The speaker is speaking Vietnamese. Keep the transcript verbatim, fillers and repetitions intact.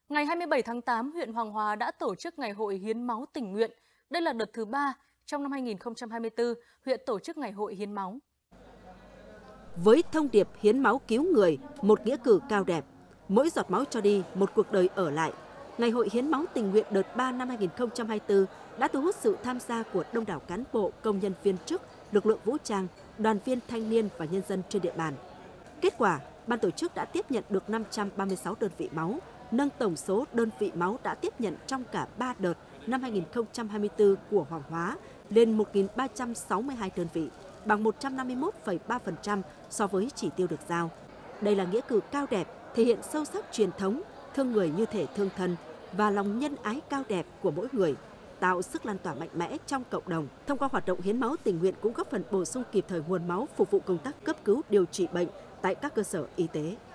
Ngày hai mươi bảy tháng tám, huyện Hoàng Hóa đã tổ chức Ngày hội hiến máu tình nguyện. Đây là đợt thứ ba trong năm hai nghìn không trăm hai mươi tư, huyện tổ chức Ngày hội hiến máu. Với thông điệp hiến máu cứu người, một nghĩa cử cao đẹp, mỗi giọt máu cho đi, một cuộc đời ở lại. Ngày hội hiến máu tình nguyện đợt ba năm hai nghìn không trăm hai mươi tư đã thu hút sự tham gia của đông đảo cán bộ, công nhân viên chức, lực lượng vũ trang, đoàn viên thanh niên và nhân dân trên địa bàn. Kết quả, ban tổ chức đã tiếp nhận được năm trăm ba mươi sáu đơn vị máu, nâng tổng số đơn vị máu đã tiếp nhận trong cả ba đợt năm hai nghìn không trăm hai mươi tư của Hoàng Hóa lên một nghìn ba trăm sáu mươi hai đơn vị, bằng một trăm năm mươi mốt phẩy ba phần trăm so với chỉ tiêu được giao. Đây là nghĩa cử cao đẹp, thể hiện sâu sắc truyền thống, thương người như thể thương thân và lòng nhân ái cao đẹp của mỗi người, tạo sức lan tỏa mạnh mẽ trong cộng đồng. Thông qua hoạt động hiến máu tình nguyện cũng góp phần bổ sung kịp thời nguồn máu phục vụ công tác cấp cứu điều trị bệnh tại các cơ sở y tế.